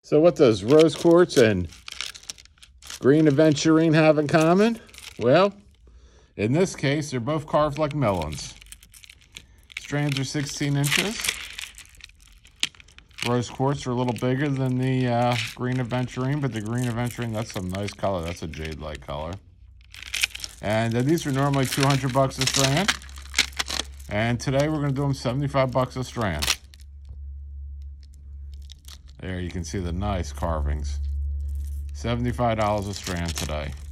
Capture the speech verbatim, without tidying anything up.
So what does rose quartz and green aventurine have in common? Well, in this case, they're both carved like melons. Strands are sixteen inches. Rose quartz are a little bigger than the uh, green aventurine, but the green aventurine, that's some nice color. That's a jade-like color. And uh, these are normally two hundred bucks a strand. And today we're going to do them seventy-five bucks a strand. There you can see the nice carvings. seventy-five dollars a strand today.